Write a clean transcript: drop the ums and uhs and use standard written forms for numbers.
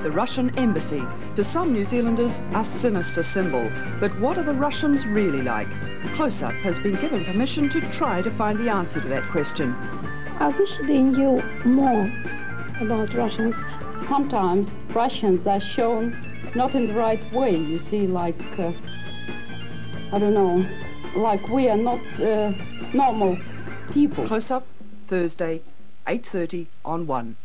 the Russian embassy, to some New Zealanders a sinister symbol. But what are the Russians really like? Close Up has been given permission to try to find the answer to that question. I wish they knew more about Russians. Sometimes Russians are shown not in the right way, you see, like, I don't know, like we are not normal people. Close Up, Thursday, 8:30 on 1.